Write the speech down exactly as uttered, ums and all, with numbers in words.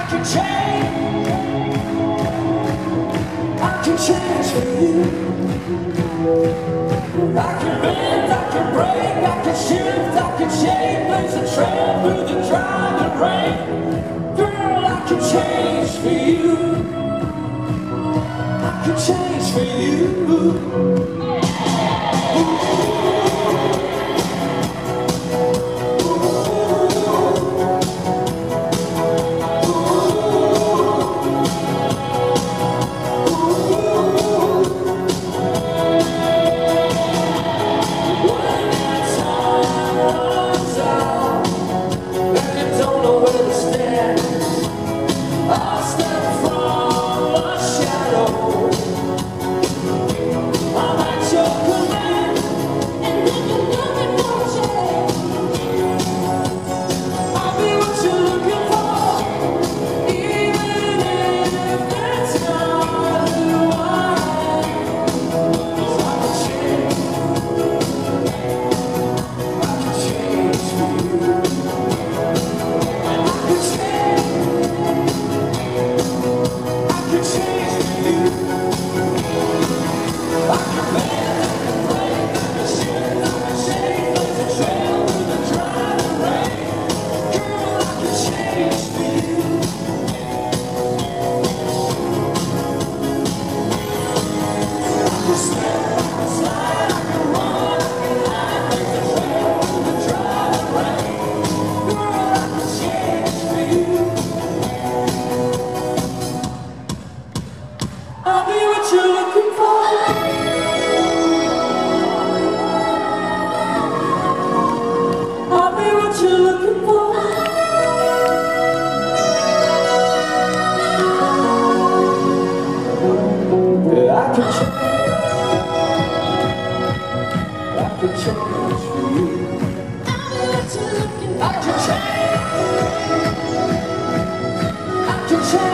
can change, I can change for you. I can bend, I can break, I can shift, I can shake, blaze a trail through the driving rain. Girl, I can change for you. I can change for you. I'll be what you're looking for. I'll be what you're looking for. Yeah, I can change. I can change for you. I'll be what you're looking for. I can change. I can change.